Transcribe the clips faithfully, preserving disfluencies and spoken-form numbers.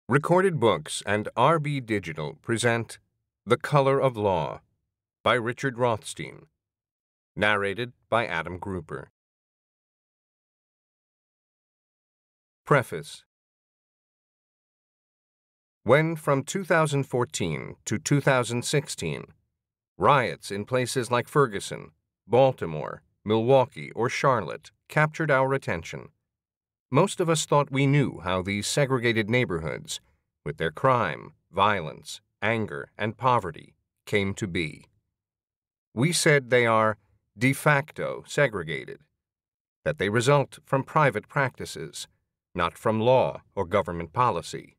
Recorded Books and R B Digital present The Color of Law by Richard Rothstein. Narrated by Adam Grupper. Preface. When from two thousand fourteen to two thousand sixteen, riots in places like Ferguson, Baltimore, Milwaukee, or Charlotte captured our attention, most of us thought we knew how these segregated neighborhoods, with their crime, violence, anger, and poverty, came to be. We said they are de facto segregated, that they result from private practices, not from law or government policy.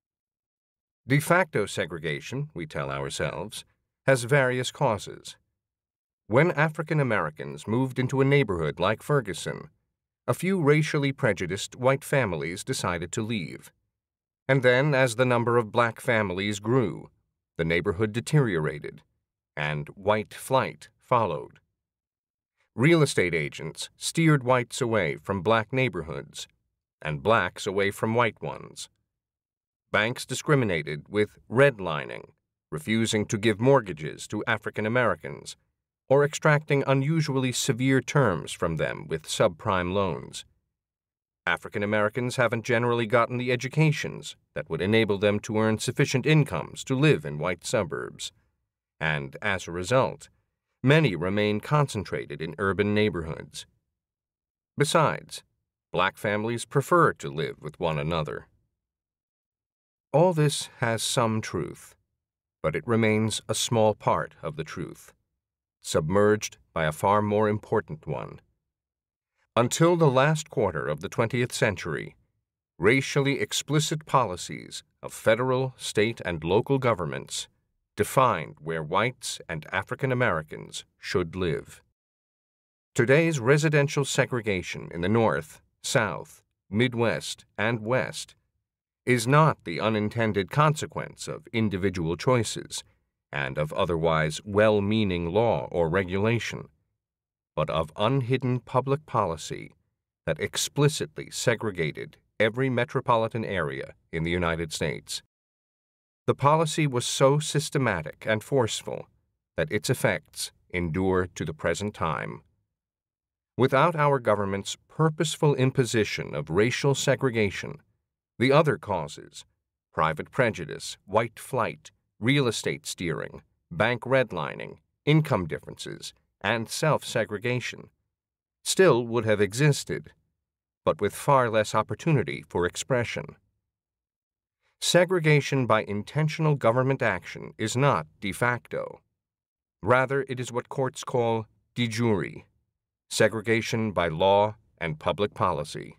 De facto segregation, we tell ourselves, has various causes. When African Americans moved into a neighborhood like Ferguson, a few racially prejudiced white families decided to leave. And then, as the number of black families grew, the neighborhood deteriorated, and white flight followed. Real estate agents steered whites away from black neighborhoods, and blacks away from white ones. Banks discriminated with redlining, refusing to give mortgages to African Americans, or extracting unusually severe terms from them with subprime loans. African Americans haven't generally gotten the educations that would enable them to earn sufficient incomes to live in white suburbs, and as a result, many remain concentrated in urban neighborhoods. Besides, black families prefer to live with one another. All this has some truth, but it remains a small part of the truth, submerged by a far more important one. Until the last quarter of the twentieth century, racially explicit policies of federal, state, and local governments defined where whites and African Americans should live. Today's residential segregation in the North, South, Midwest, and West is not the unintended consequence of individual choices and of otherwise well-meaning law or regulation, but of unhidden public policy that explicitly segregated every metropolitan area in the United States. The policy was so systematic and forceful that its effects endure to the present time. Without our government's purposeful imposition of racial segregation, the other causes, private prejudice, white flight, real estate steering, bank redlining, income differences, and self-segregation, still would have existed, but with far less opportunity for expression. Segregation by intentional government action is not de facto. Rather, it is what courts call de jure, segregation by law and public policy.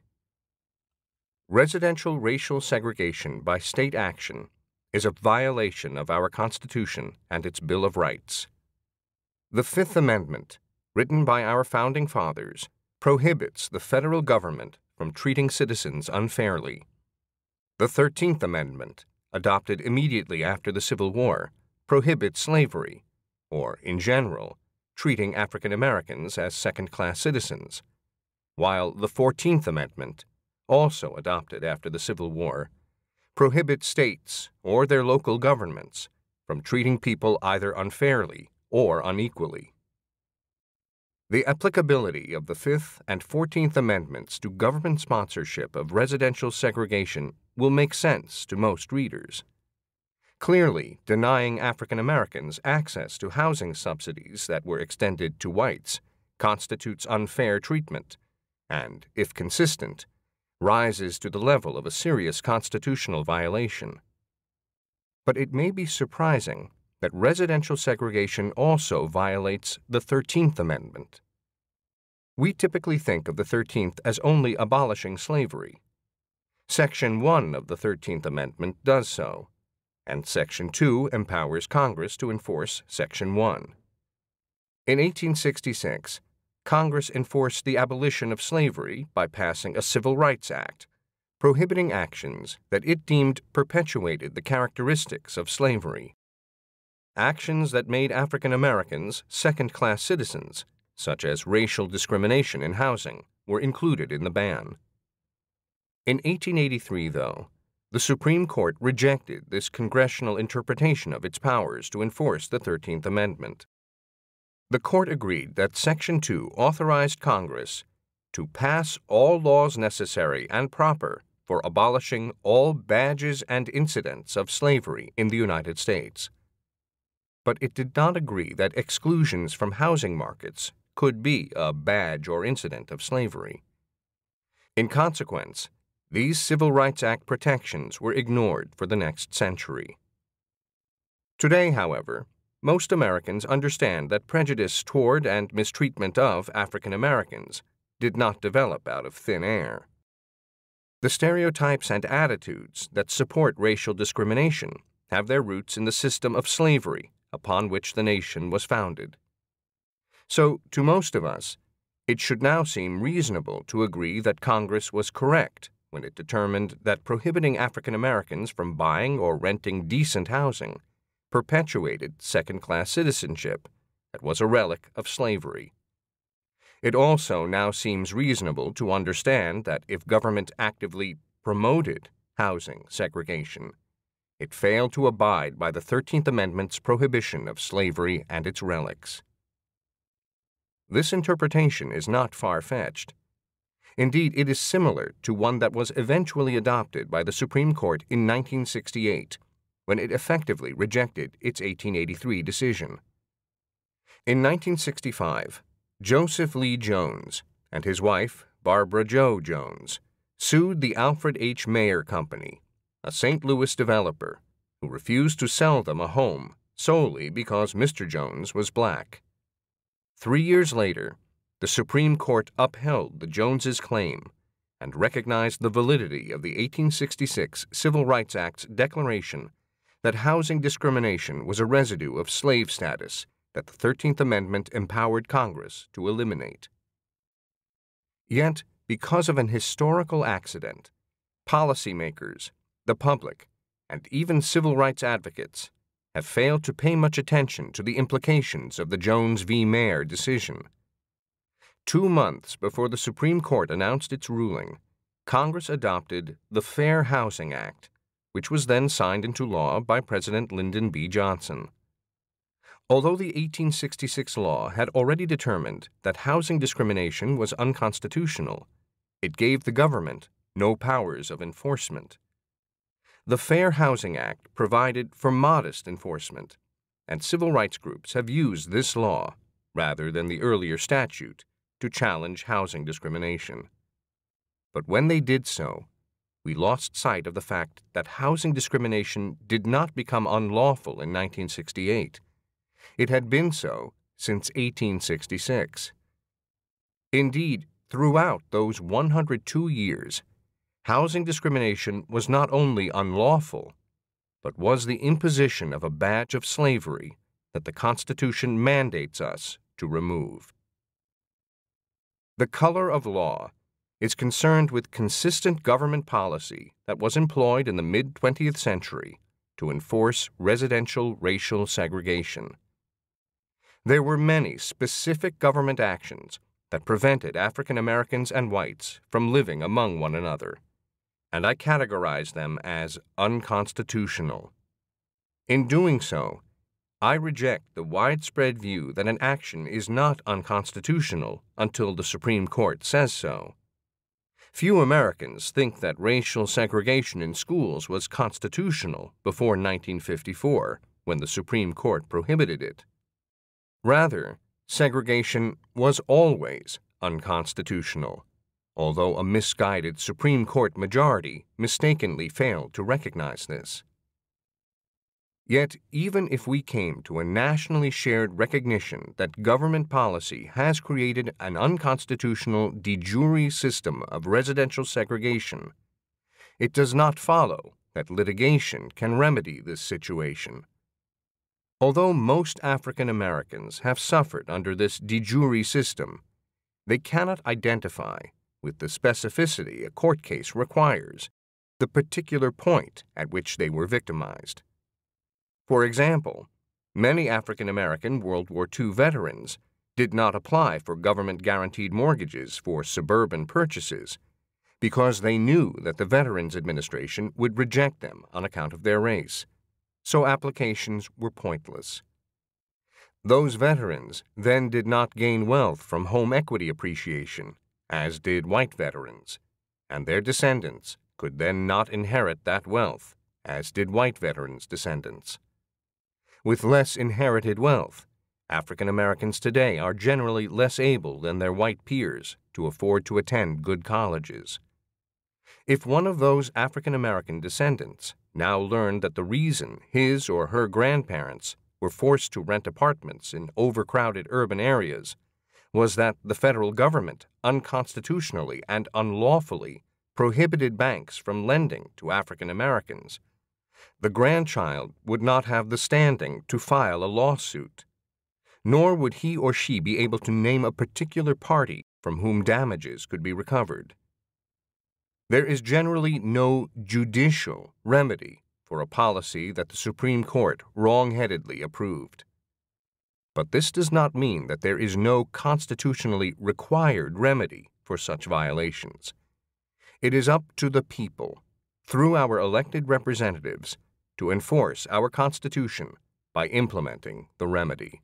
Residential racial segregation by state action is a violation of our Constitution and its Bill of Rights. The Fifth Amendment, written by our Founding Fathers, prohibits the federal government from treating citizens unfairly. The Thirteenth Amendment, adopted immediately after the Civil War, prohibits slavery, or, in general, treating African Americans as second-class citizens, while the Fourteenth Amendment, also adopted after the Civil War, prohibits states or their local governments from treating people either unfairly or unequally. The applicability of the Fifth and Fourteenth Amendments to government sponsorship of residential segregation will make sense to most readers. Clearly, denying African Americans access to housing subsidies that were extended to whites constitutes unfair treatment and, if consistent, rises to the level of a serious constitutional violation. But it may be surprising that residential segregation also violates the Thirteenth Amendment. We typically think of the Thirteenth as only abolishing slavery. Section one of the Thirteenth Amendment does so, and Section two empowers Congress to enforce Section one. In eighteen sixty-six, Congress enforced the abolition of slavery by passing a Civil Rights Act, prohibiting actions that it deemed perpetuated the characteristics of slavery. Actions that made African Americans second-class citizens, such as racial discrimination in housing, were included in the ban. In eighteen eighty-three, though, the Supreme Court rejected this congressional interpretation of its powers to enforce the thirteenth Amendment. The court agreed that Section two authorized Congress to pass all laws necessary and proper for abolishing all badges and incidents of slavery in the United States. But it did not agree that exclusions from housing markets could be a badge or incident of slavery. In consequence, these Civil Rights Act protections were ignored for the next century. Today, however, most Americans understand that prejudice toward and mistreatment of African Americans did not develop out of thin air. The stereotypes and attitudes that support racial discrimination have their roots in the system of slavery upon which the nation was founded. So, to most of us, it should now seem reasonable to agree that Congress was correct when it determined that prohibiting African Americans from buying or renting decent housing perpetuated second-class citizenship that was a relic of slavery. It also now seems reasonable to understand that if government actively promoted housing segregation, it failed to abide by the thirteenth Amendment's prohibition of slavery and its relics. This interpretation is not far-fetched. Indeed, it is similar to one that was eventually adopted by the Supreme Court in nineteen sixty-eight, when it effectively rejected its eighteen eighty-three decision. In nineteen sixty-five, Joseph Lee Jones and his wife, Barbara Jo Jones, sued the Alfred H. Mayer Company, a Saint Louis developer, who refused to sell them a home solely because Mister Jones was black. Three years later, the Supreme Court upheld the Joneses' claim and recognized the validity of the eighteen sixty-six Civil Rights Act's declaration that housing discrimination was a residue of slave status that the thirteenth Amendment empowered Congress to eliminate. Yet, because of an historical accident, policymakers, the public, and even civil rights advocates have failed to pay much attention to the implications of the Jones v. Mayer decision. Two months before the Supreme Court announced its ruling, Congress adopted the Fair Housing Act, which was then signed into law by President Lyndon B. Johnson. Although the eighteen sixty-six law had already determined that housing discrimination was unconstitutional, it gave the government no powers of enforcement. The Fair Housing Act provided for modest enforcement, and civil rights groups have used this law, rather than the earlier statute, to challenge housing discrimination. But when they did so, we lost sight of the fact that housing discrimination did not become unlawful in nineteen sixty-eight. It had been so since eighteen sixty-six. Indeed, throughout those one hundred two years, housing discrimination was not only unlawful, but was the imposition of a badge of slavery that the Constitution mandates us to remove. The color of law is concerned with consistent government policy that was employed in the mid-twentieth century to enforce residential racial segregation. There were many specific government actions that prevented African Americans and whites from living among one another, and I categorize them as unconstitutional. In doing so, I reject the widespread view that an action is not unconstitutional until the Supreme Court says so. Few Americans think that racial segregation in schools was constitutional before nineteen fifty-four, when the Supreme Court prohibited it. Rather, segregation was always unconstitutional, although a misguided Supreme Court majority mistakenly failed to recognize this. Yet, even if we came to a nationally shared recognition that government policy has created an unconstitutional de jure system of residential segregation, it does not follow that litigation can remedy this situation. Although most African Americans have suffered under this de jure system, they cannot identify, with the specificity a court case requires, the particular point at which they were victimized. For example, many African American World War Two veterans did not apply for government-guaranteed mortgages for suburban purchases because they knew that the Veterans Administration would reject them on account of their race, so applications were pointless. Those veterans then did not gain wealth from home equity appreciation, as did white veterans, and their descendants could then not inherit that wealth, as did white veterans' descendants. With less inherited wealth, African Americans today are generally less able than their white peers to afford to attend good colleges. If one of those African American descendants now learned that the reason his or her grandparents were forced to rent apartments in overcrowded urban areas was that the federal government unconstitutionally and unlawfully prohibited banks from lending to African Americans, the grandchild would not have the standing to file a lawsuit, nor would he or she be able to name a particular party from whom damages could be recovered. There is generally no judicial remedy for a policy that the Supreme Court wrong-headedly approved. But this does not mean that there is no constitutionally required remedy for such violations. It is up to the people, through our elected representatives, to enforce our Constitution by implementing the remedy.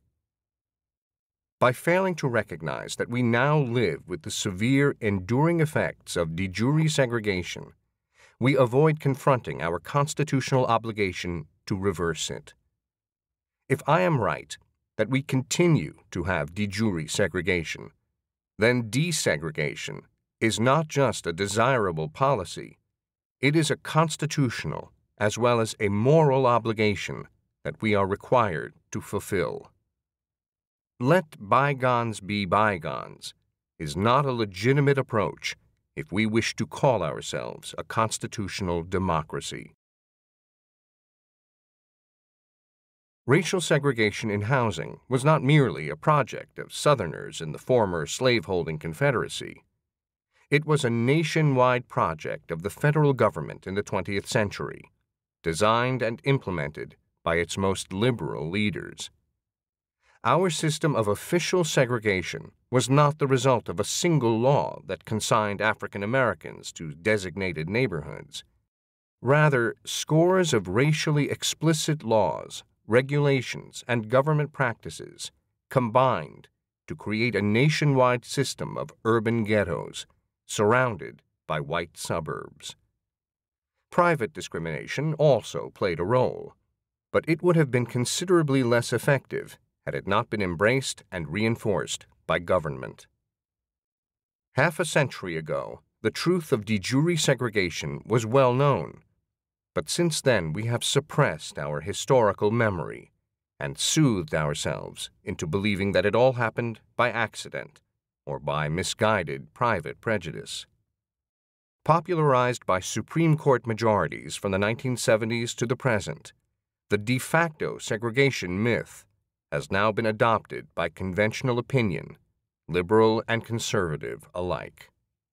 By failing to recognize that we now live with the severe, enduring effects of de jure segregation, we avoid confronting our constitutional obligation to reverse it. If I am right that we continue to have de jure segregation, then desegregation is not just a desirable policy, it is a constitutional as well as a moral obligation that we are required to fulfill. Let bygones be bygones is not a legitimate approach if we wish to call ourselves a constitutional democracy. Racial segregation in housing was not merely a project of Southerners in the former slaveholding Confederacy. It was a nationwide project of the federal government in the twentieth century, designed and implemented by its most liberal leaders. Our system of official segregation was not the result of a single law that consigned African Americans to designated neighborhoods. Rather, scores of racially explicit laws, regulations, and government practices combined to create a nationwide system of urban ghettos surrounded by white suburbs. Private discrimination also played a role, but it would have been considerably less effective had it not been embraced and reinforced by government. Half a century ago, the truth of de jure segregation was well known, but since then we have suppressed our historical memory and soothed ourselves into believing that it all happened by accident or by misguided private prejudice. Popularized by Supreme Court majorities from the nineteen seventies to the present, the de facto segregation myth has now been adopted by conventional opinion, liberal and conservative alike.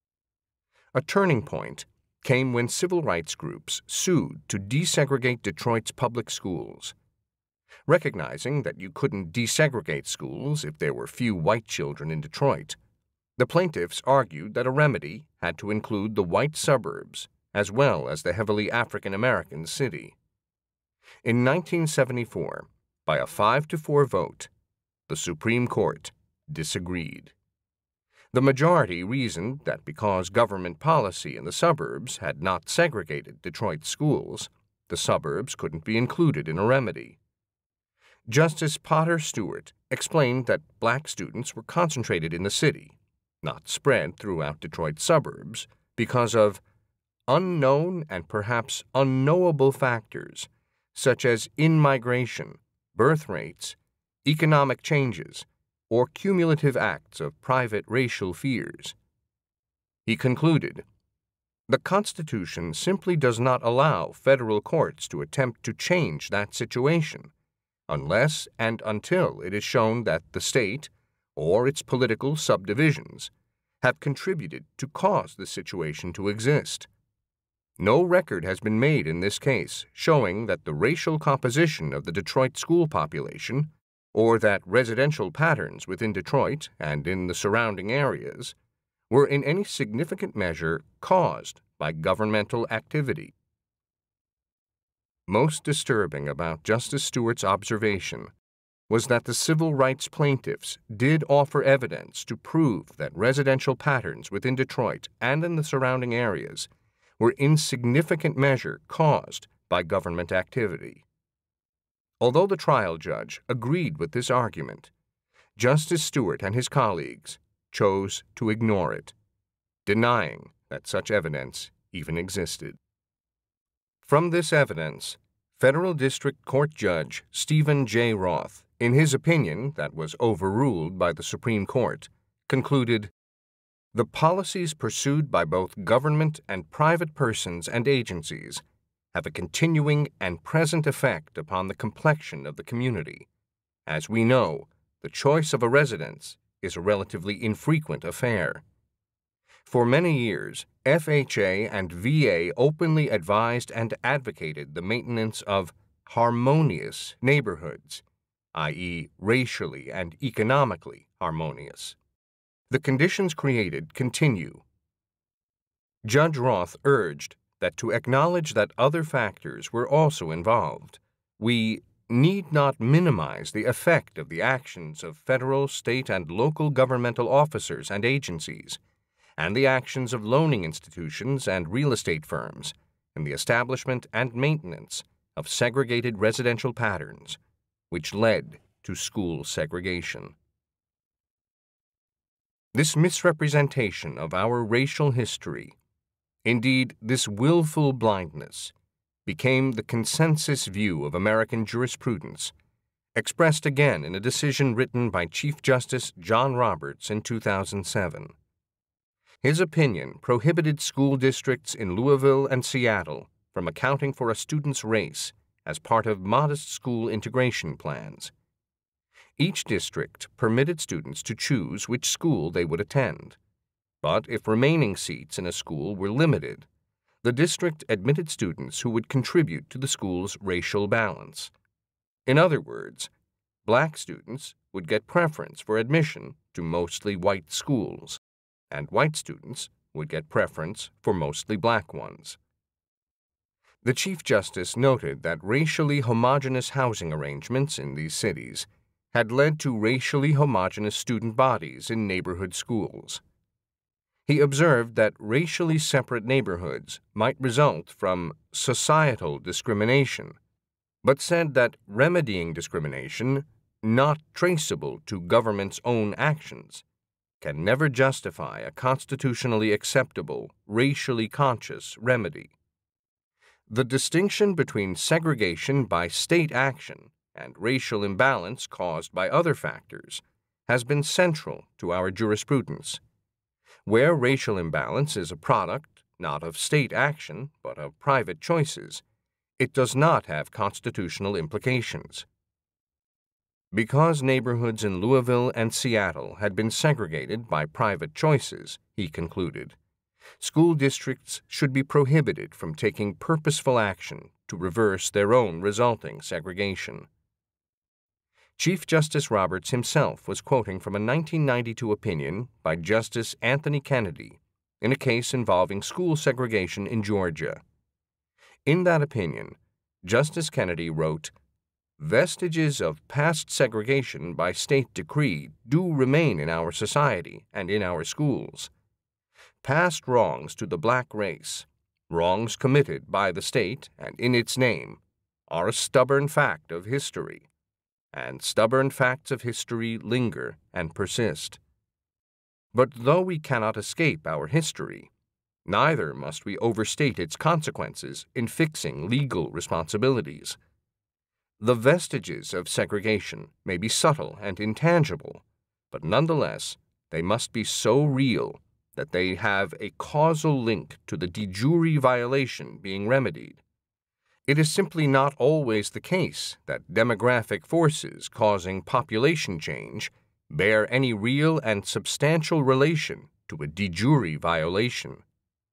A turning point came when civil rights groups sued to desegregate Detroit's public schools. Recognizing that you couldn't desegregate schools if there were few white children in Detroit, the plaintiffs argued that a remedy had to include the white suburbs as well as the heavily African American city. In nineteen seventy-four, by a five to four vote, the Supreme Court disagreed. The majority reasoned that because government policy in the suburbs had not segregated Detroit schools, the suburbs couldn't be included in a remedy. Justice Potter Stewart explained that black students were concentrated in the city, not spread throughout Detroit's suburbs, because of unknown and perhaps unknowable factors such as in-migration, birth rates, economic changes, or cumulative acts of private racial fears. He concluded, "The Constitution simply does not allow federal courts to attempt to change that situation, unless and until it is shown that the state, or its political subdivisions, have contributed to cause the situation to exist. No record has been made in this case showing that the racial composition of the Detroit school population, or that residential patterns within Detroit and in the surrounding areas, were in any significant measure caused by governmental activity. Most disturbing about Justice Stewart's observation was that the civil rights plaintiffs did offer evidence to prove that residential patterns within Detroit and in the surrounding areas were in significant measure caused by government activity. Although the trial judge agreed with this argument, Justice Stewart and his colleagues chose to ignore it, denying that such evidence even existed. From this evidence, Federal District Court Judge Stephen J. Roth, in his opinion that was overruled by the Supreme Court, concluded, "The policies pursued by both government and private persons and agencies have a continuing and present effect upon the complexion of the community. As we know, the choice of a residence is a relatively infrequent affair. For many years, F H A and V A openly advised and advocated the maintenance of harmonious neighborhoods, that is, racially and economically harmonious. The conditions created continue." Judge Roth urged that to acknowledge that other factors were also involved, we need not minimize the effect of the actions of federal, state, and local governmental officers and agencies, and the actions of loaning institutions and real estate firms in the establishment and maintenance of segregated residential patterns, which led to school segregation. This misrepresentation of our racial history, indeed this willful blindness, became the consensus view of American jurisprudence, expressed again in a decision written by Chief Justice John Roberts in two thousand seven. His opinion prohibited school districts in Louisville and Seattle from accounting for a student's race as part of modest school integration plans. Each district permitted students to choose which school they would attend, but if remaining seats in a school were limited, the district admitted students who would contribute to the school's racial balance. In other words, black students would get preference for admission to mostly white schools, and white students would get preference for mostly black ones. The Chief Justice noted that racially homogeneous housing arrangements in these cities had led to racially homogeneous student bodies in neighborhood schools. He observed that racially separate neighborhoods might result from societal discrimination, but said that remedying discrimination, not traceable to government's own actions, can never justify a constitutionally acceptable, racially conscious remedy. The distinction between segregation by state action and racial imbalance caused by other factors has been central to our jurisprudence. Where racial imbalance is a product not of state action but of private choices, it does not have constitutional implications. Because neighborhoods in Louisville and Seattle had been segregated by private choices, he concluded, school districts should be prohibited from taking purposeful action to reverse their own resulting segregation. Chief Justice Roberts himself was quoting from a nineteen ninety-two opinion by Justice Anthony Kennedy in a case involving school segregation in Georgia. In that opinion, Justice Kennedy wrote, "Vestiges of past segregation by state decree do remain in our society and in our schools. Past wrongs to the black race, wrongs committed by the state and in its name, are a stubborn fact of history, and stubborn facts of history linger and persist. But though we cannot escape our history, neither must we overstate its consequences in fixing legal responsibilities. The vestiges of segregation may be subtle and intangible, but nonetheless they must be so real that they have a causal link to the de jure violation being remedied. It is simply not always the case that demographic forces causing population change bear any real and substantial relation to a de jure violation."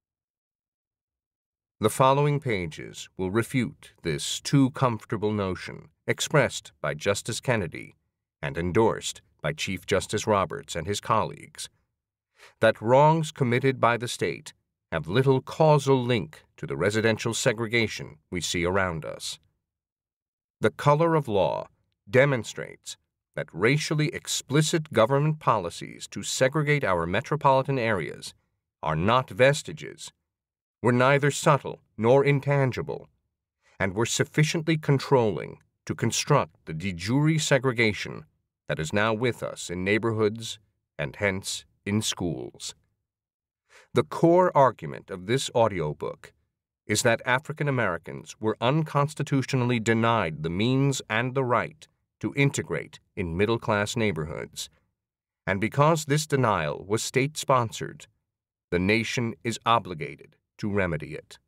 The following pages will refute this too comfortable notion expressed by Justice Kennedy and endorsed by Chief Justice Roberts and his colleagues. that wrongs committed by the state have little causal link to the residential segregation we see around us. The color of law demonstrates that racially explicit government policies to segregate our metropolitan areas are not vestiges, were neither subtle nor intangible, and were sufficiently controlling to construct the de jure segregation that is now with us in neighborhoods and hence in schools. The core argument of this audiobook is that African Americans were unconstitutionally denied the means and the right to integrate in middle-class neighborhoods, and because this denial was state-sponsored, the nation is obligated to remedy it.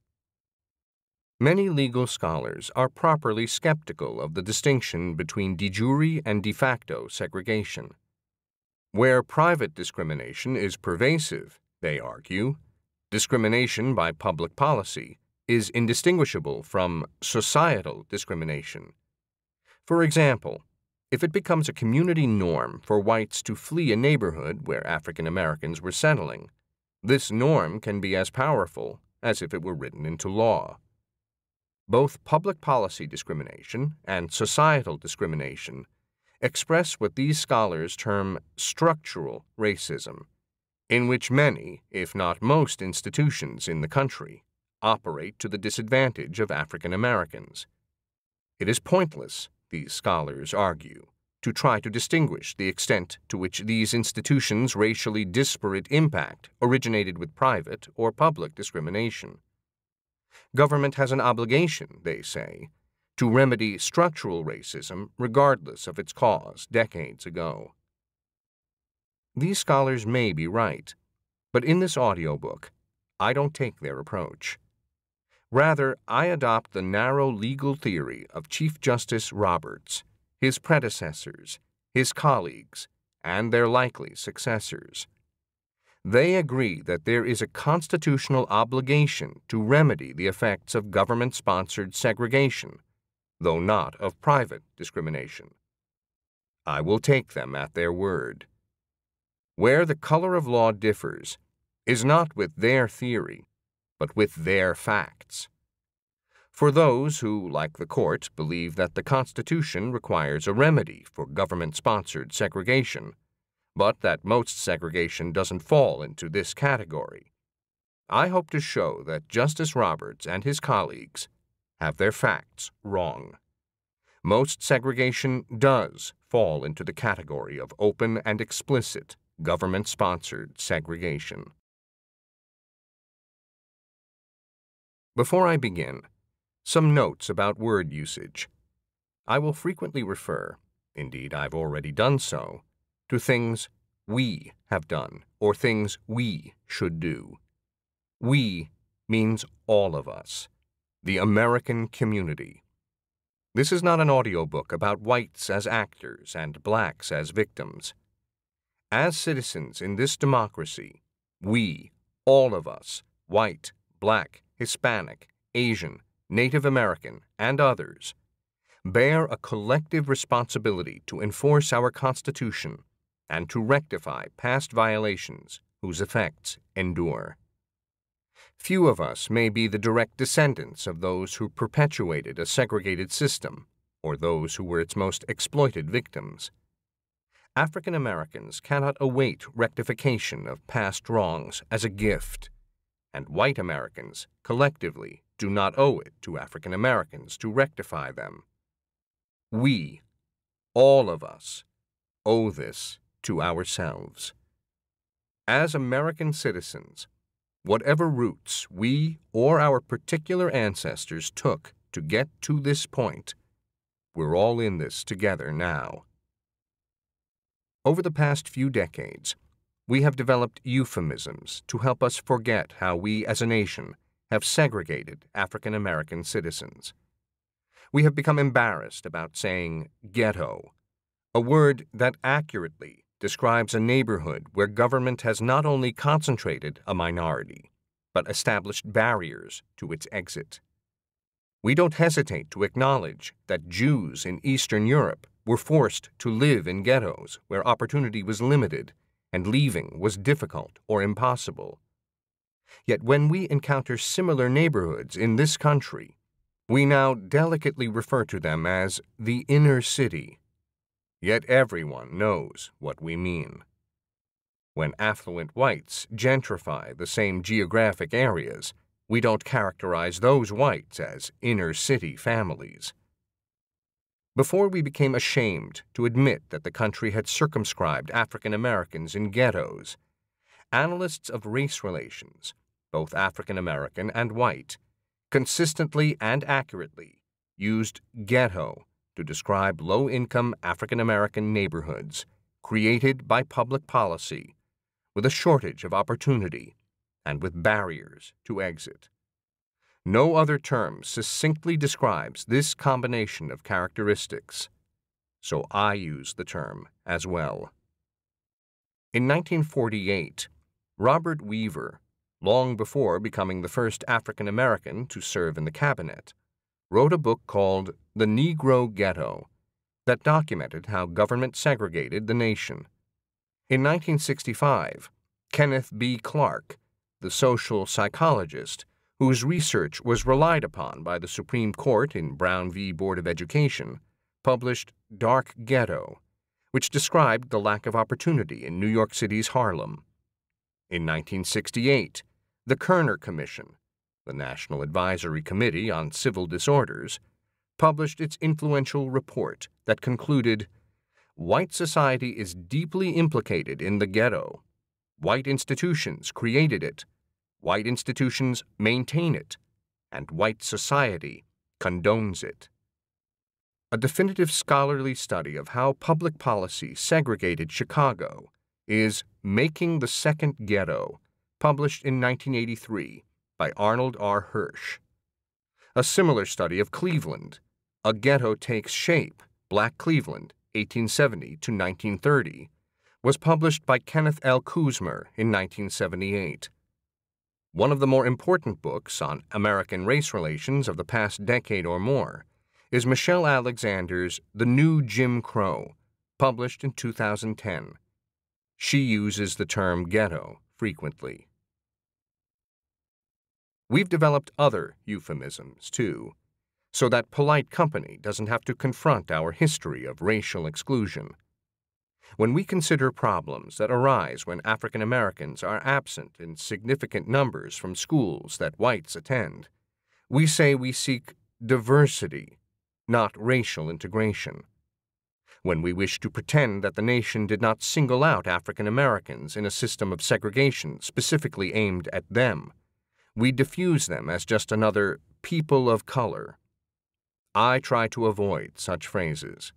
Many legal scholars are properly skeptical of the distinction between de jure and de facto segregation. Where private discrimination is pervasive, they argue, discrimination by public policy is indistinguishable from societal discrimination. For example, if it becomes a community norm for whites to flee a neighborhood where African Americans were settling, this norm can be as powerful as if it were written into law. Both public policy discrimination and societal discrimination express what these scholars term structural racism, in which many, if not most, institutions in the country operate to the disadvantage of African Americans. It is pointless, these scholars argue, to try to distinguish the extent to which these institutions' racially disparate impact originated with private or public discrimination. Government has an obligation, they say, to remedy structural racism regardless of its cause decades ago. These scholars may be right, but in this audiobook, I don't take their approach. Rather, I adopt the narrow legal theory of Chief Justice Roberts, his predecessors, his colleagues, and their likely successors. They agree that there is a constitutional obligation to remedy the effects of government-sponsored segregation, though not of private discrimination. I will take them at their word. Where the color of law differs is not with their theory, but with their facts. For those who, like the court, believe that the Constitution requires a remedy for government-sponsored segregation, but that most segregation doesn't fall into this category, I hope to show that Justice Roberts and his colleagues have their facts wrong. Most segregation does fall into the category of open and explicit government-sponsored segregation. Before I begin, some notes about word usage. I will frequently refer, indeed I've already done so, to things we have done or things we should do. We means all of us, the American community. This is not an audiobook about whites as actors and blacks as victims. As citizens in this democracy, we, all of us, white, black, Hispanic, Asian, Native American, and others, bear a collective responsibility to enforce our Constitution and to rectify past violations whose effects endure. Few of us may be the direct descendants of those who perpetuated a segregated system or those who were its most exploited victims. African Americans cannot await rectification of past wrongs as a gift, and white Americans collectively do not owe it to African Americans to rectify them. We, all of us, owe this to ourselves. As American citizens, whatever routes we or our particular ancestors took to get to this point, we're all in this together now. Over the past few decades, we have developed euphemisms to help us forget how we as a nation have segregated African American citizens. We have become embarrassed about saying ghetto, a word that accurately describes a neighborhood where government has not only concentrated a minority, but established barriers to its exit. We don't hesitate to acknowledge that Jews in Eastern Europe were forced to live in ghettos where opportunity was limited and leaving was difficult or impossible. Yet when we encounter similar neighborhoods in this country, we now delicately refer to them as the inner city. Yet everyone knows what we mean. When affluent whites gentrify the same geographic areas, we don't characterize those whites as inner city families. Before we became ashamed to admit that the country had circumscribed African Americans in ghettos, analysts of race relations, both African American and white, consistently and accurately used ghetto to describe low-income African American neighborhoods created by public policy with a shortage of opportunity and with barriers to exit. No other term succinctly describes this combination of characteristics, so I use the term as well. In nineteen forty-eight, Robert Weaver, long before becoming the first African American to serve in the cabinet, wrote a book called The Negro Ghetto that documented how government segregated the nation. In nineteen sixty-five, Kenneth B. Clark, the social psychologist whose research was relied upon by the Supreme Court in Brown v. Board of Education, published Dark Ghetto, which described the lack of opportunity in New York City's Harlem. In nineteen sixty-eight, the Kerner Commission, the National Advisory Committee on Civil Disorders, published its influential report that concluded, "White society is deeply implicated in the ghetto. White institutions created it. White institutions maintain it, and white society condones it." A definitive scholarly study of how public policy segregated Chicago is Making the Second Ghetto, published in nineteen eighty-three by Arnold R. Hirsch. A similar study of Cleveland, A Ghetto Takes Shape, Black Cleveland, eighteen seventy to nineteen thirty, was published by Kenneth L. Kuzmer in nineteen seventy-eight. One of the more important books on American race relations of the past decade or more is Michelle Alexander's The New Jim Crow, published in two thousand ten. She uses the term ghetto frequently. We've developed other euphemisms, too, so that polite company doesn't have to confront our history of racial exclusion. When we consider problems that arise when African Americans are absent in significant numbers from schools that whites attend, we say we seek diversity, not racial integration. When we wish to pretend that the nation did not single out African Americans in a system of segregation specifically aimed at them, we diffuse them as just another people of color. I try to avoid such phrases.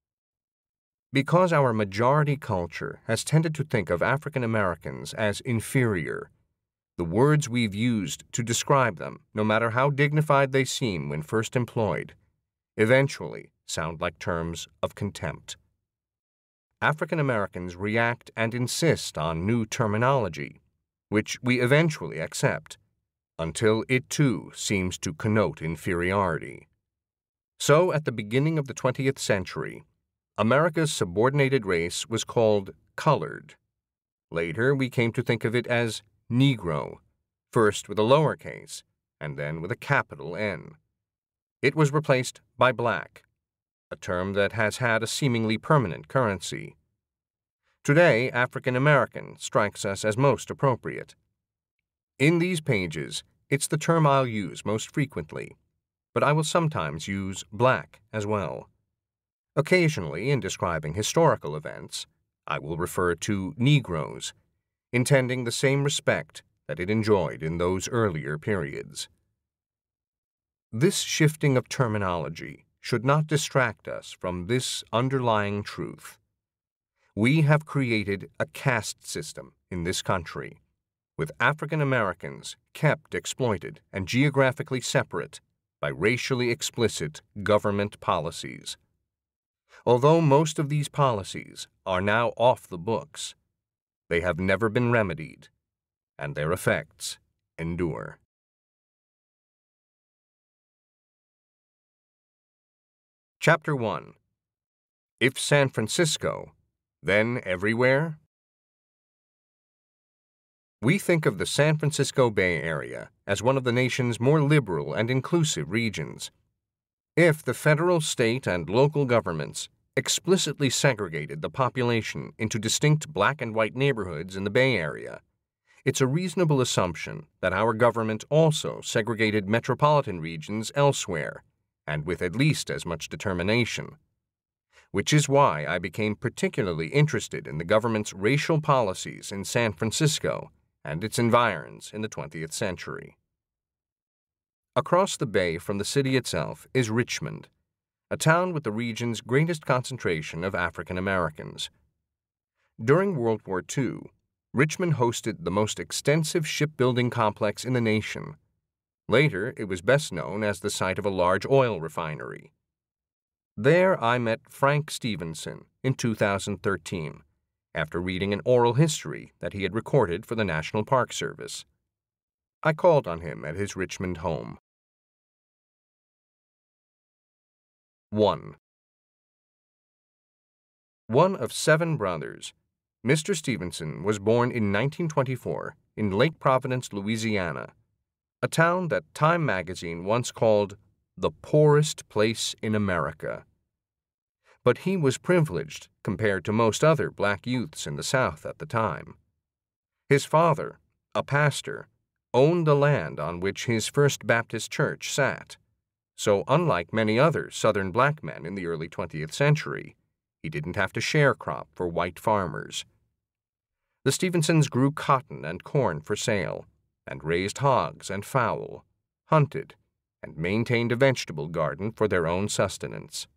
Because our majority culture has tended to think of African Americans as inferior, the words we've used to describe them, no matter how dignified they seem when first employed, eventually sound like terms of contempt. African Americans react and insist on new terminology, which we eventually accept, until it too seems to connote inferiority. So, at the beginning of the twentieth century, America's subordinated race was called colored. Later, we came to think of it as Negro, first with a lowercase and then with a capital N. It was replaced by black, a term that has had a seemingly permanent currency. Today, African American strikes us as most appropriate. In these pages, it's the term I'll use most frequently, but I will sometimes use black as well. Occasionally, in describing historical events, I will refer to Negroes, intending the same respect that it enjoyed in those earlier periods. This shifting of terminology should not distract us from this underlying truth. We have created a caste system in this country, with African Americans kept exploited and geographically separate by racially explicit government policies. Although most of these policies are now off the books, they have never been remedied, and their effects endure. Chapter one. If San Francisco, then everywhere? We think of the San Francisco Bay Area as one of the nation's more liberal and inclusive regions. If the federal, state, and local governments explicitly segregated the population into distinct black and white neighborhoods in the Bay Area, it's a reasonable assumption that our government also segregated metropolitan regions elsewhere, and with at least as much determination. Which is why I became particularly interested in the government's racial policies in San Francisco and its environs in the twentieth century. Across the bay from the city itself is Richmond, a town with the region's greatest concentration of African Americans. During World War Two, Richmond hosted the most extensive shipbuilding complex in the nation. Later, it was best known as the site of a large oil refinery. There I met Frank Stevenson in two thousand thirteen, after reading an oral history that he had recorded for the National Park Service. I called on him at his Richmond home. one. One of seven brothers, Mister Stevenson was born in nineteen twenty-four in Lake Providence, Louisiana, a town that Time magazine once called the poorest place in America. But he was privileged compared to most other black youths in the South at the time. His father, a pastor, owned the land on which his First Baptist Church sat, so unlike many other Southern black men in the early twentieth century, he didn't have to sharecrop for white farmers. The Stevensons grew cotton and corn for sale, and raised hogs and fowl, hunted, and maintained a vegetable garden for their own sustenance.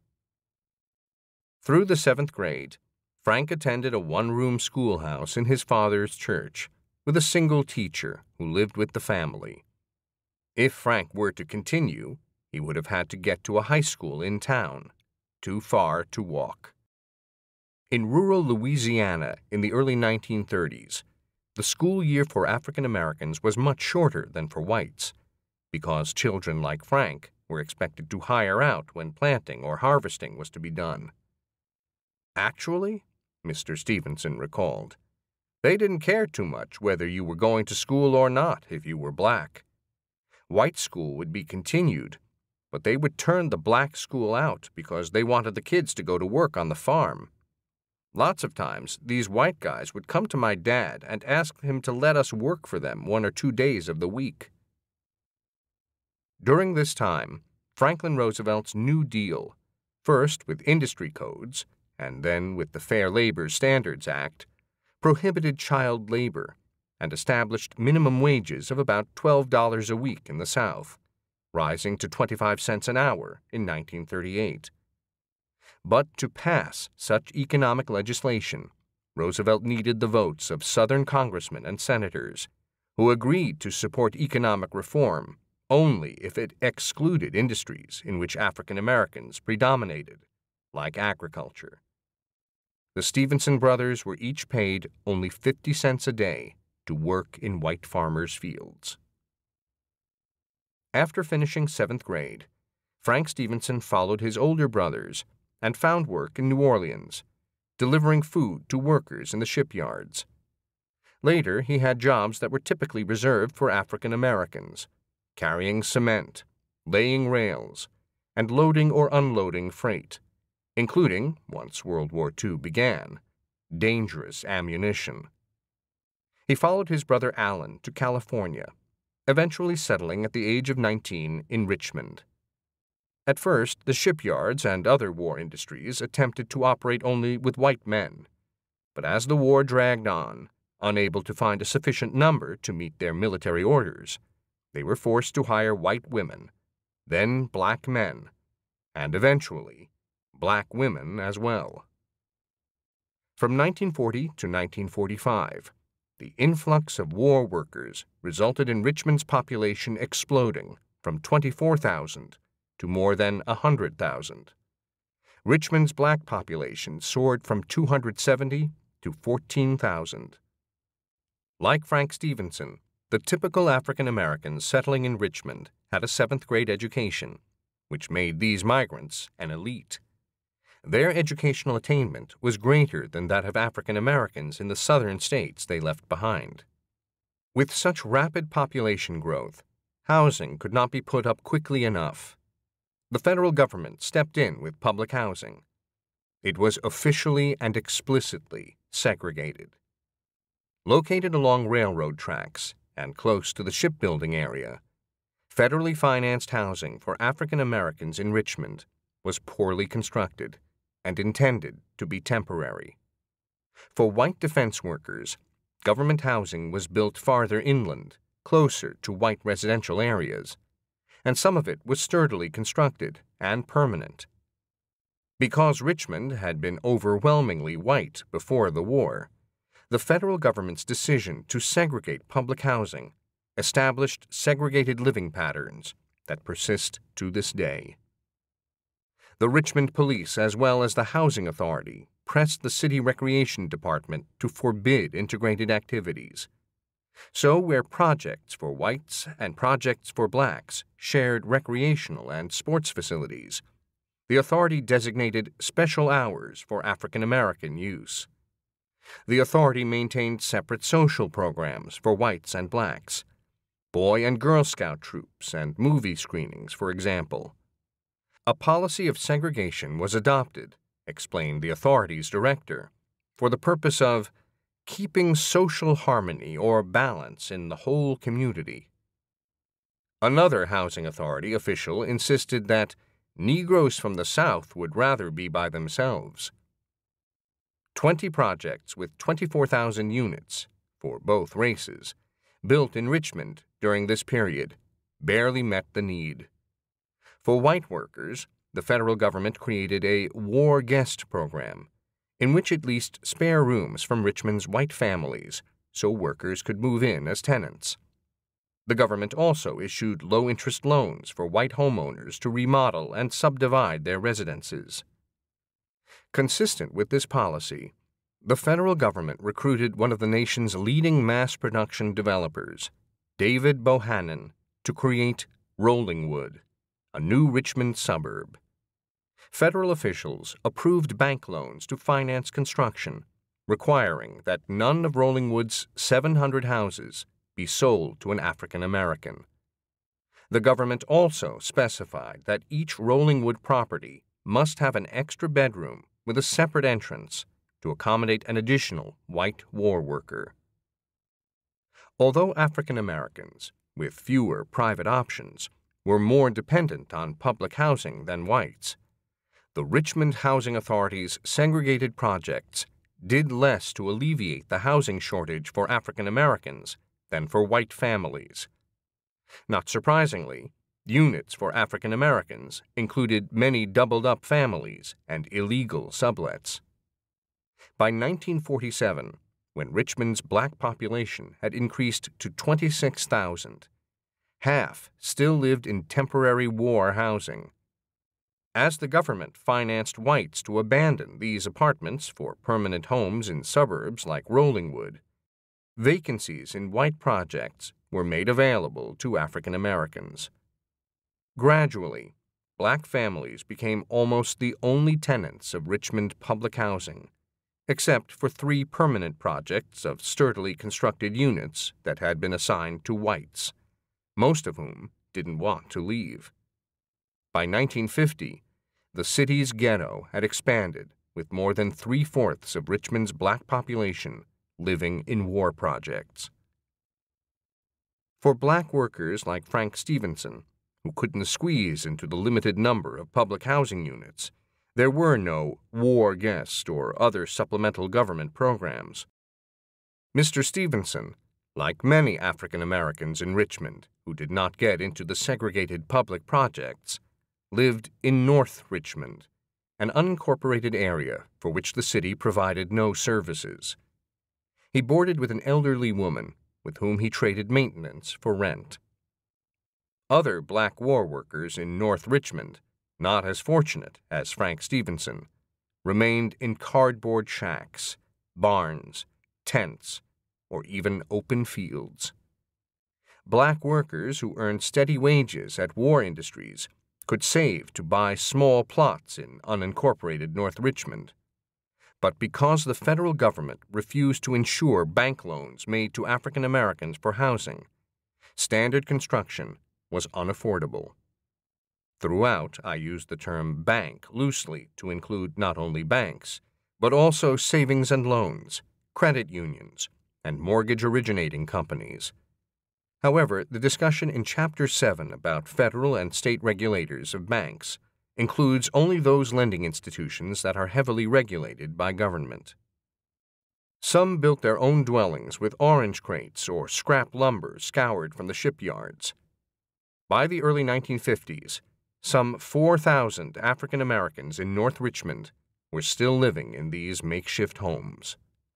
Through the seventh grade, Frank attended a one-room schoolhouse in his father's church with a single teacher who lived with the family. If Frank were to continue, he would have had to get to a high school in town, too far to walk. In rural Louisiana in the early nineteen thirties, the school year for African Americans was much shorter than for whites, because children like Frank were expected to hire out when planting or harvesting was to be done. Actually, Mister Stevenson recalled, they didn't care too much whether you were going to school or not if you were black. White school would be continued, but they would turn the black school out because they wanted the kids to go to work on the farm. Lots of times, these white guys would come to my dad and ask him to let us work for them one or two days of the week. During this time, Franklin Roosevelt's New Deal, first with industry codes, and then with the Fair Labor Standards Act, prohibited child labor and established minimum wages of about twelve dollars a week in the South, rising to twenty-five cents an hour in nineteen thirty-eight. But to pass such economic legislation, Roosevelt needed the votes of Southern congressmen and senators, who agreed to support economic reform only if it excluded industries in which African Americans predominated, like agriculture. The Stevenson brothers were each paid only fifty cents a day to work in white farmers' fields. After finishing seventh grade, Frank Stevenson followed his older brothers and found work in New Orleans, delivering food to workers in the shipyards. Later, he had jobs that were typically reserved for African Americans, carrying cement, laying rails, and loading or unloading freight, including, once World War Two began, dangerous ammunition. He followed his brother Alan to California, eventually settling at the age of nineteen in Richmond. At first, the shipyards and other war industries attempted to operate only with white men, but as the war dragged on, unable to find a sufficient number to meet their military orders, they were forced to hire white women, then black men, and eventually black women as well. From nineteen forty to nineteen forty-five, the influx of war workers resulted in Richmond's population exploding from twenty-four thousand to more than one hundred thousand. Richmond's black population soared from two hundred seventy to fourteen thousand. Like Frank Stevenson, the typical African Americans settling in Richmond had a seventh grade education, which made these migrants an elite. Their educational attainment was greater than that of African Americans in the southern states they left behind. With such rapid population growth, housing could not be put up quickly enough. The federal government stepped in with public housing. It was officially and explicitly segregated. Located along railroad tracks and close to the shipbuilding area, federally financed housing for African Americans in Richmond was poorly constructed and intended to be temporary. For white defense workers, government housing was built farther inland, closer to white residential areas, and some of it was sturdily constructed and permanent. Because Richmond had been overwhelmingly white before the war, the federal government's decision to segregate public housing established segregated living patterns that persist to this day. The Richmond Police, as well as the Housing Authority, pressed the City Recreation Department to forbid integrated activities. So where projects for whites and projects for blacks shared recreational and sports facilities, the authority designated special hours for African American use. The authority maintained separate social programs for whites and blacks, Boy and Girl Scout troops and movie screenings, for example. A policy of segregation was adopted, explained the authority's director, for the purpose of keeping social harmony or balance in the whole community. Another housing authority official insisted that Negroes from the South would rather be by themselves. Twenty projects with twenty-four thousand units, for both races, built in Richmond during this period, barely met the need. For white workers, the federal government created a war guest program, in which it leased spare rooms from Richmond's white families so workers could move in as tenants. The government also issued low-interest loans for white homeowners to remodel and subdivide their residences. Consistent with this policy, the federal government recruited one of the nation's leading mass production developers, David Bohannon, to create Rollingwood, a new Richmond suburb. Federal officials approved bank loans to finance construction, requiring that none of Rollingwood's seven hundred houses be sold to an African American. The government also specified that each Rollingwood property must have an extra bedroom with a separate entrance to accommodate an additional white war worker. Although African Americans, with fewer private options, were more dependent on public housing than whites, the Richmond Housing Authority's segregated projects did less to alleviate the housing shortage for African Americans than for white families. Not surprisingly, units for African Americans included many doubled-up families and illegal sublets. By nineteen forty-seven, when Richmond's black population had increased to twenty-six thousand, half still lived in temporary war housing. As the government financed whites to abandon these apartments for permanent homes in suburbs like Rollingwood, vacancies in white projects were made available to African Americans. Gradually, black families became almost the only tenants of Richmond public housing, except for three permanent projects of sturdily constructed units that had been assigned to whites, most of whom didn't want to leave. By nineteen fifty, the city's ghetto had expanded, with more than three-fourths of Richmond's black population living in war projects. For black workers like Frank Stevenson, who couldn't squeeze into the limited number of public housing units, there were no war guest or other supplemental government programs. Mister Stevenson, like many African Americans in Richmond who did not get into the segregated public projects, lived in North Richmond, an unincorporated area for which the city provided no services. He boarded with an elderly woman with whom he traded maintenance for rent. Other black war workers in North Richmond, not as fortunate as Frank Stevenson, remained in cardboard shacks, barns, tents, or even open fields. Black workers who earned steady wages at war industries could save to buy small plots in unincorporated North Richmond. But because the federal government refused to insure bank loans made to African Americans for housing, standard construction was unaffordable. Throughout, I used the term bank loosely to include not only banks, but also savings and loans, credit unions, and mortgage originating companies. However, the discussion in Chapter seven about federal and state regulators of banks includes only those lending institutions that are heavily regulated by government. Some built their own dwellings with orange crates or scrap lumber scoured from the shipyards. By the early nineteen fifties, some four thousand African Americans in North Richmond were still living in these makeshift homes.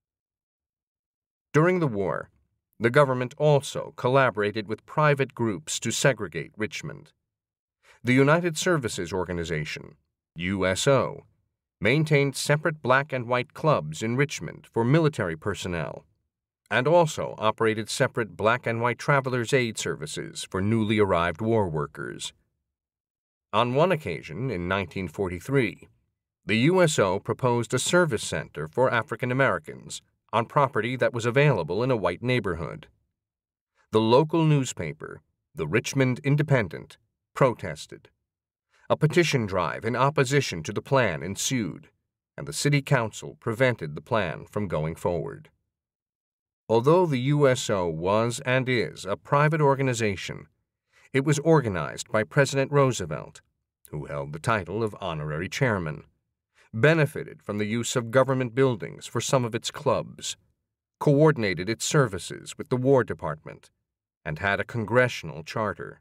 During the war, the government also collaborated with private groups to segregate Richmond. The United Services Organization, U S O, maintained separate black and white clubs in Richmond for military personnel, and also operated separate black and white travelers' aid services for newly arrived war workers. On one occasion, in nineteen forty-three, the U S O proposed a service center for African Americans on property that was available in a white neighborhood. The local newspaper, the Richmond Independent, protested. A petition drive in opposition to the plan ensued, and the city council prevented the plan from going forward. Although the U S O was and is a private organization, it was organized by President Roosevelt, who held the title of honorary chairman, benefited from the use of government buildings for some of its clubs, coordinated its services with the War Department, and had a congressional charter.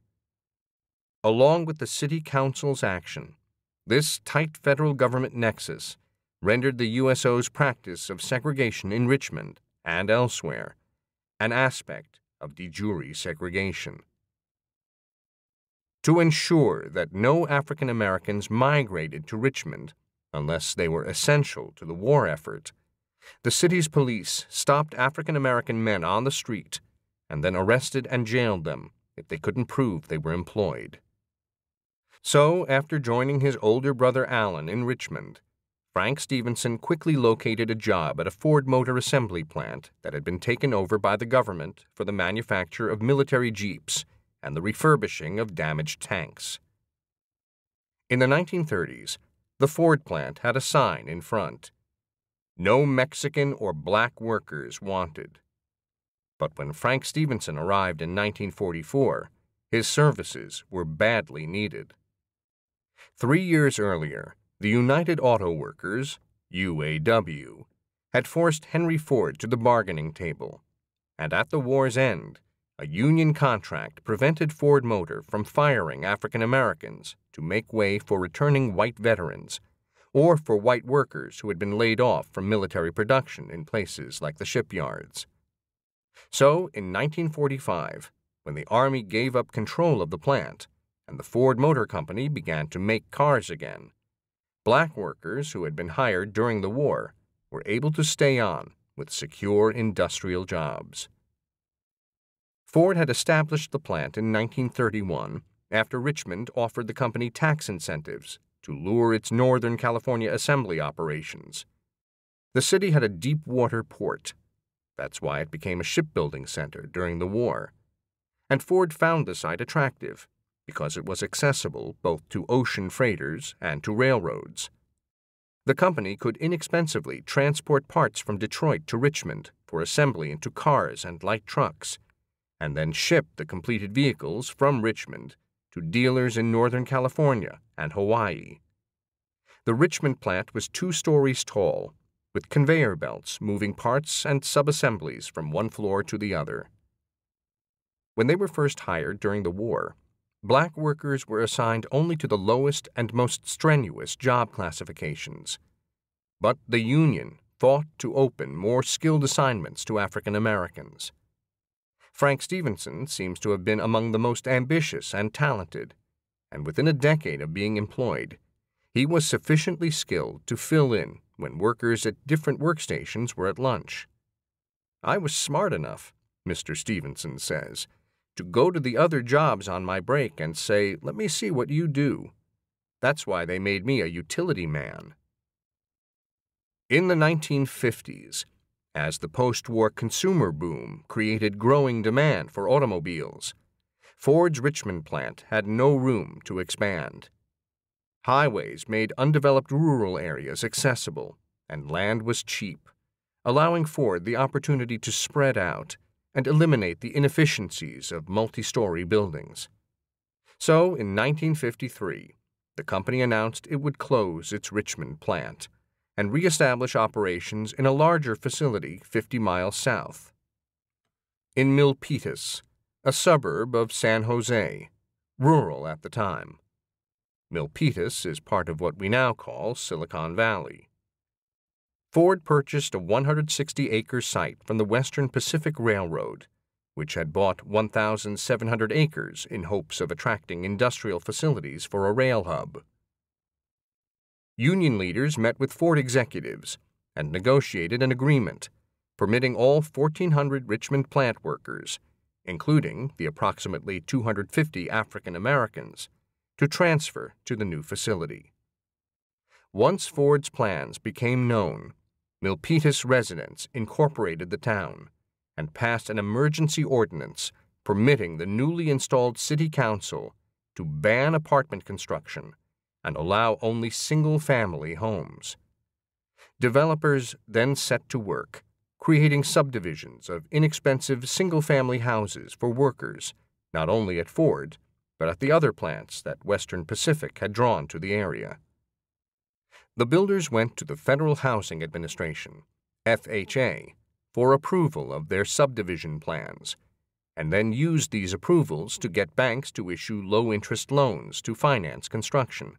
Along with the City Council's action, this tight federal government nexus rendered the U S O's practice of segregation in Richmond and elsewhere an aspect of de jure segregation. To ensure that no African Americans migrated to Richmond unless they were essential to the war effort, the city's police stopped African American men on the street and then arrested and jailed them if they couldn't prove they were employed. So, after joining his older brother Alan in Richmond, Frank Stevenson quickly located a job at a Ford Motor assembly plant that had been taken over by the government for the manufacture of military jeeps and the refurbishing of damaged tanks. In the nineteen thirties, the Ford plant had a sign in front, "No Mexican or black workers wanted." But when Frank Stevenson arrived in nineteen forty-four, his services were badly needed. Three years earlier, the United Auto Workers, U A W, had forced Henry Ford to the bargaining table, and at the war's end, a union contract prevented Ford Motor from firing African Americans to make way for returning white veterans or for white workers who had been laid off from military production in places like the shipyards. So, in nineteen forty-five, when the Army gave up control of the plant and the Ford Motor Company began to make cars again, black workers who had been hired during the war were able to stay on with secure industrial jobs. Ford had established the plant in nineteen thirty-one after Richmond offered the company tax incentives to lure its Northern California assembly operations. The city had a deep water port. That's why it became a shipbuilding center during the war. And Ford found the site attractive because it was accessible both to ocean freighters and to railroads. The company could inexpensively transport parts from Detroit to Richmond for assembly into cars and light trucks, and then ship the completed vehicles from Richmond to dealers in Northern California and Hawaii. The Richmond plant was two stories tall, with conveyor belts moving parts and subassemblies from one floor to the other. When they were first hired during the war, black workers were assigned only to the lowest and most strenuous job classifications. But the union fought to open more skilled assignments to African Americans. Frank Stevenson seems to have been among the most ambitious and talented, and within a decade of being employed, he was sufficiently skilled to fill in when workers at different workstations were at lunch. "I was smart enough," Mister Stevenson says, "to go to the other jobs on my break and say, 'Let me see what you do.' That's why they made me a utility man." In the nineteen fifties, as the post-war consumer boom created growing demand for automobiles, Ford's Richmond plant had no room to expand. Highways made undeveloped rural areas accessible, and land was cheap, allowing Ford the opportunity to spread out and eliminate the inefficiencies of multi-story buildings. So, in nineteen fifty-three, the company announced it would close its Richmond plant and reestablish operations in a larger facility fifty miles south. In Milpitas, a suburb of San Jose, rural at the time. Milpitas is part of what we now call Silicon Valley. Ford purchased a one hundred sixty acre site from the Western Pacific Railroad, which had bought one thousand seven hundred acres in hopes of attracting industrial facilities for a rail hub. Union leaders met with Ford executives and negotiated an agreement permitting all fourteen hundred Richmond plant workers, including the approximately two hundred fifty African Americans, to transfer to the new facility. Once Ford's plans became known, Milpitas residents incorporated the town and passed an emergency ordinance permitting the newly installed city council to ban apartment construction and allow only single-family homes. Developers then set to work, creating subdivisions of inexpensive single-family houses for workers, not only at Ford, but at the other plants that Western Pacific had drawn to the area. The builders went to the Federal Housing Administration, F H A, for approval of their subdivision plans, and then used these approvals to get banks to issue low-interest loans to finance construction.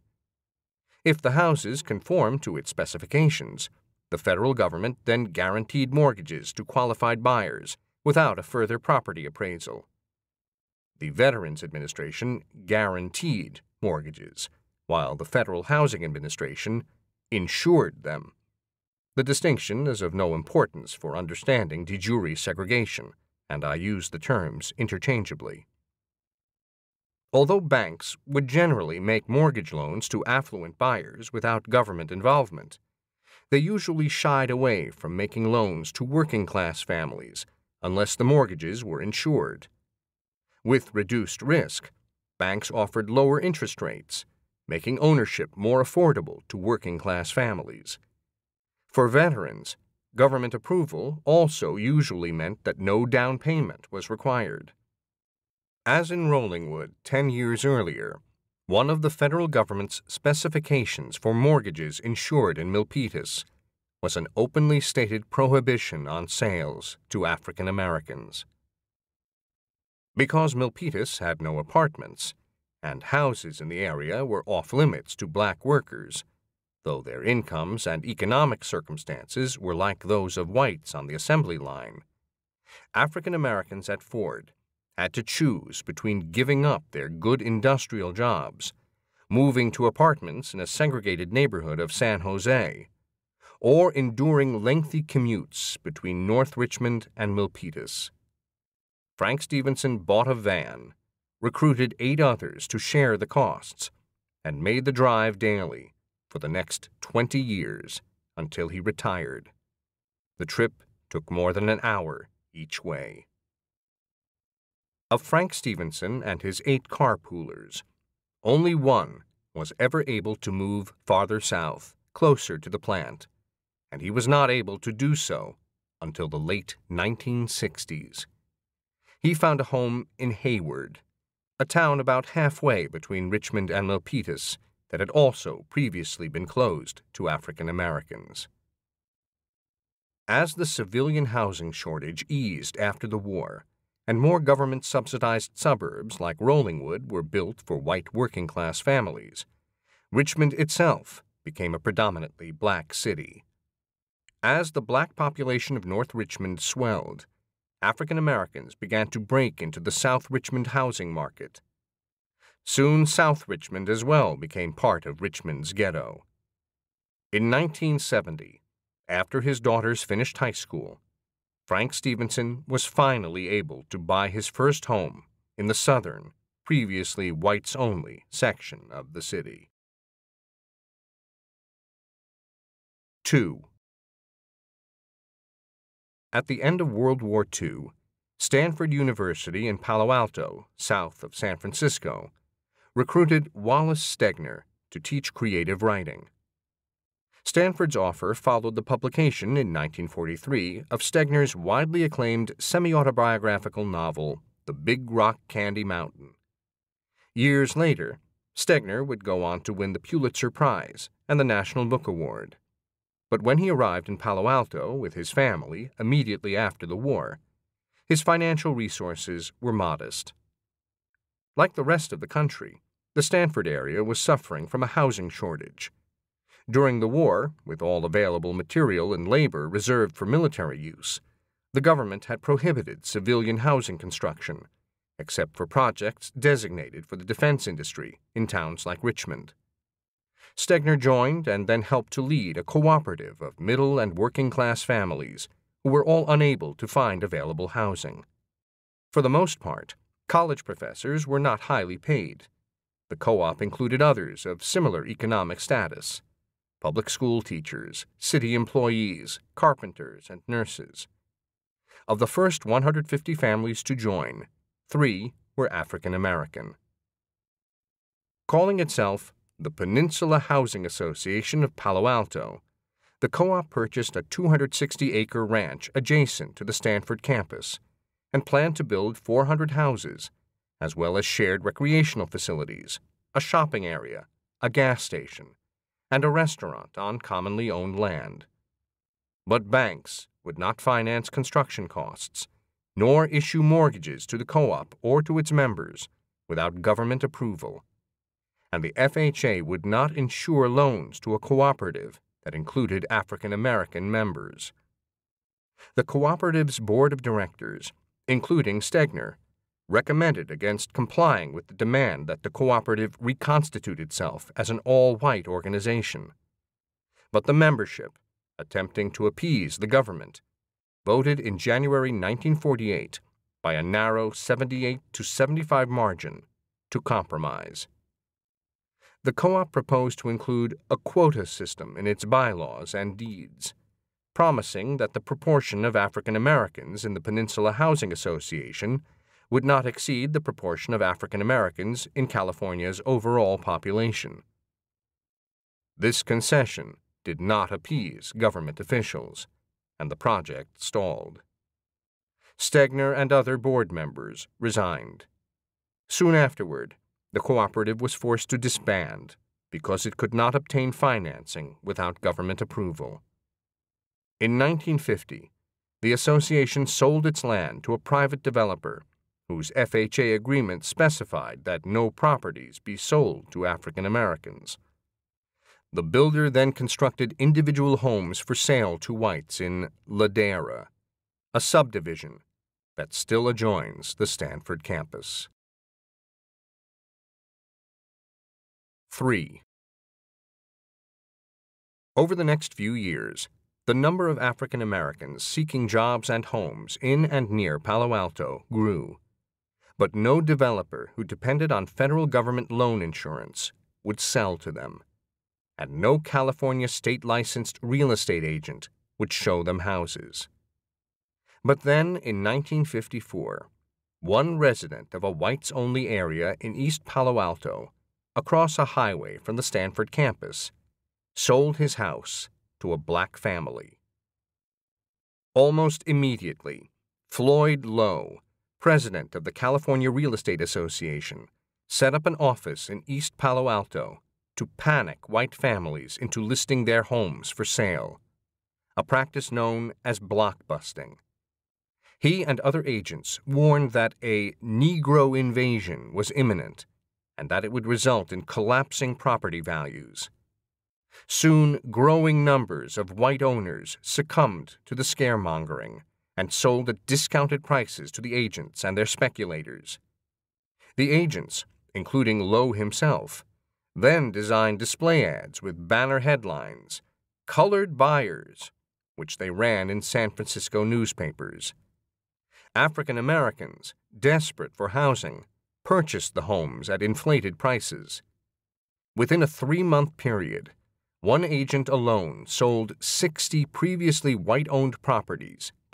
If the houses conformed to its specifications, the federal government then guaranteed mortgages to qualified buyers without a further property appraisal. The Veterans Administration guaranteed mortgages, while the Federal Housing Administration insured them. The distinction is of no importance for understanding de jure segregation, and I use the terms interchangeably. Although banks would generally make mortgage loans to affluent buyers without government involvement, they usually shied away from making loans to working-class families unless the mortgages were insured. With reduced risk, banks offered lower interest rates, making ownership more affordable to working-class families. For veterans, government approval also usually meant that no down payment was required. As in Rollingwood ten years earlier, one of the federal government's specifications for mortgages insured in Milpitas was an openly stated prohibition on sales to African Americans. Because Milpitas had no apartments, and houses in the area were off-limits to black workers, though their incomes and economic circumstances were like those of whites on the assembly line, African Americans at Ford had to choose between giving up their good industrial jobs, moving to apartments in a segregated neighborhood of San Jose, or enduring lengthy commutes between North Richmond and Milpitas. Frank Stevenson bought a van, recruited eight others to share the costs, and made the drive daily for the next twenty years until he retired. The trip took more than an hour each way. Of Frank Stevenson and his eight carpoolers, only one was ever able to move farther south, closer to the plant, and he was not able to do so until the late nineteen sixties. He found a home in Hayward, a town about halfway between Richmond and Milpitas that had also previously been closed to African Americans. As the civilian housing shortage eased after the war, and more government-subsidized suburbs like Rollingwood were built for white working-class families, Richmond itself became a predominantly black city. As the black population of North Richmond swelled, African Americans began to break into the South Richmond housing market. Soon South Richmond as well became part of Richmond's ghetto. In nineteen seventy, after his daughters finished high school, Frank Stevenson was finally able to buy his first home in the southern, previously whites-only section of the city. two. At the end of World War Two, Stanford University in Palo Alto, south of San Francisco, recruited Wallace Stegner to teach creative writing. Stanford's offer followed the publication in nineteen forty-three of Stegner's widely acclaimed semi-autobiographical novel, The Big Rock Candy Mountain. Years later, Stegner would go on to win the Pulitzer Prize and the National Book Award. But when he arrived in Palo Alto with his family immediately after the war, his financial resources were modest. Like the rest of the country, the Stanford area was suffering from a housing shortage. During the war, with all available material and labor reserved for military use, the government had prohibited civilian housing construction, except for projects designated for the defense industry in towns like Richmond. Stegner joined and then helped to lead a cooperative of middle and working-class families who were all unable to find available housing. For the most part, college professors were not highly paid. The co-op included others of similar economic status: public school teachers, city employees, carpenters, and nurses. Of the first one hundred fifty families to join, three were African American. Calling itself the Peninsula Housing Association of Palo Alto, the co-op purchased a two hundred sixty acre ranch adjacent to the Stanford campus and planned to build four hundred houses, as well as shared recreational facilities, a shopping area, a gas station, and a restaurant on commonly owned land. But banks would not finance construction costs, nor issue mortgages to the co-op or to its members without government approval, and the F H A would not insure loans to a cooperative that included African American members. The cooperative's board of directors, including Stegner, recommended against complying with the demand that the cooperative reconstitute itself as an all-white organization. But the membership, attempting to appease the government, voted in January nineteen forty-eight by a narrow seventy-eight to seventy-five margin to compromise. The co-op proposed to include a quota system in its bylaws and deeds, promising that the proportion of African Americans in the Peninsula Housing Association would not exceed the proportion of African Americans in California's overall population. This concession did not appease government officials, and the project stalled. Stegner and other board members resigned. Soon afterward, the cooperative was forced to disband because it could not obtain financing without government approval. In nineteen fifty, the association sold its land to a private developer whose F H A agreement specified that no properties be sold to African Americans. The builder then constructed individual homes for sale to whites in Ladera, a subdivision that still adjoins the Stanford campus. Three. Over the next few years, the number of African Americans seeking jobs and homes in and near Palo Alto grew, but no developer who depended on federal government loan insurance would sell to them, and no California state-licensed real estate agent would show them houses. But then, in nineteen fifty-four, one resident of a whites-only area in East Palo Alto, across a highway from the Stanford campus, sold his house to a black family. Almost immediately, Floyd Lowe, president of the California Real Estate Association, set up an office in East Palo Alto to panic white families into listing their homes for sale, a practice known as blockbusting. He and other agents warned that a Negro invasion was imminent and that it would result in collapsing property values. Soon, growing numbers of white owners succumbed to the scaremongering and sold at discounted prices to the agents and their speculators. The agents, including Lowe himself, then designed display ads with banner headlines, "Colored Buyers," which they ran in San Francisco newspapers. African Americans, desperate for housing, purchased the homes at inflated prices. Within a three-month period, one agent alone sold sixty previously white-owned properties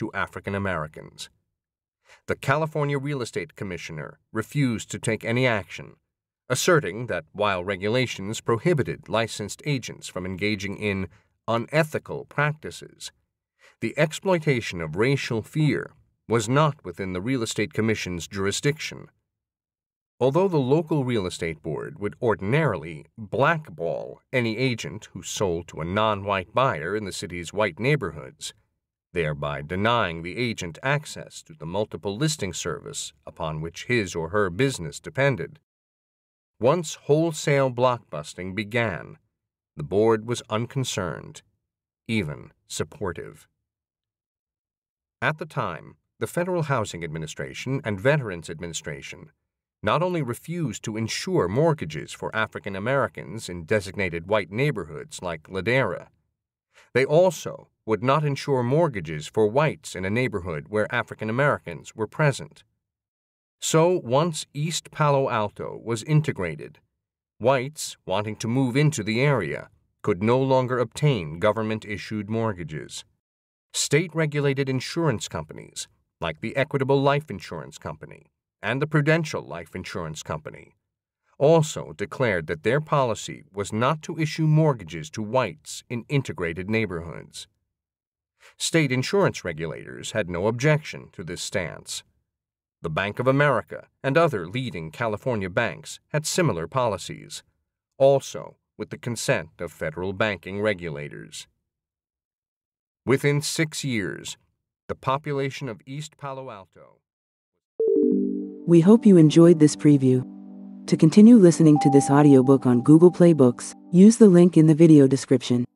to African Americans. The California Real Estate Commissioner refused to take any action, asserting that while regulations prohibited licensed agents from engaging in unethical practices, the exploitation of racial fear was not within the Real Estate Commission's jurisdiction. Although the local real estate board would ordinarily blackball any agent who sold to a non-white buyer in the city's white neighborhoods, thereby denying the agent access to the multiple listing service upon which his or her business depended, once wholesale blockbusting began, the board was unconcerned, even supportive. At the time, the Federal Housing Administration and Veterans Administration not only refused to insure mortgages for African Americans in designated white neighborhoods like Ladera, they also would not insure mortgages for whites in a neighborhood where African Americans were present. So once East Palo Alto was integrated, whites wanting to move into the area could no longer obtain government-issued mortgages. State-regulated insurance companies, like the Equitable Life Insurance Company and the Prudential Life Insurance Company, also declared that their policy was not to issue mortgages to whites in integrated neighborhoods. State insurance regulators had no objection to this stance. The Bank of America and other leading California banks had similar policies, also with the consent of federal banking regulators. Within six years, the population of East Palo Alto. We hope you enjoyed this preview. To continue listening to this audiobook on Google Play Books, use the link in the video description.